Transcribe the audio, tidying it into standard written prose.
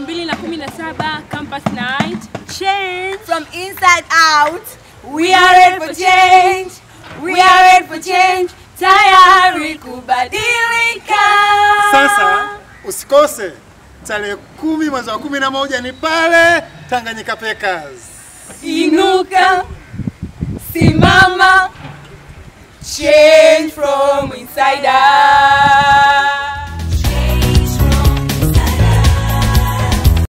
2017 Campus Night. Change from inside out. We are ready for change. We are ready for change. Tayari kubadilika. Sasa usikose tarehe 10 mwezi wa 11 ni pale Tanganyika Packers. Inuka, simama, change from inside out.